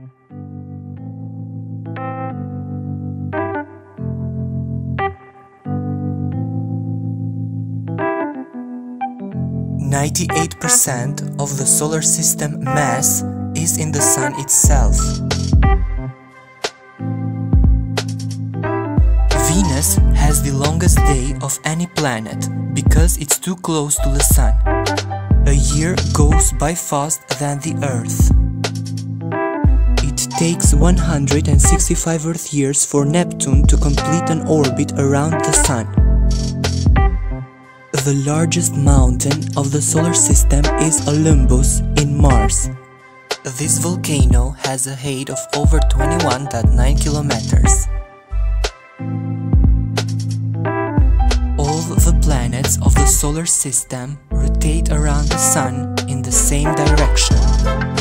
98% of the solar system mass is in the Sun itself. Venus has the longest day of any planet because it's too close to the Sun. A year goes by faster than the Earth. It takes 165 Earth years for Neptune to complete an orbit around the Sun. The largest mountain of the solar system is Olympus in Mars. This volcano has a height of over 21.9 kilometers. All the planets of the solar system rotate around the Sun in the same direction.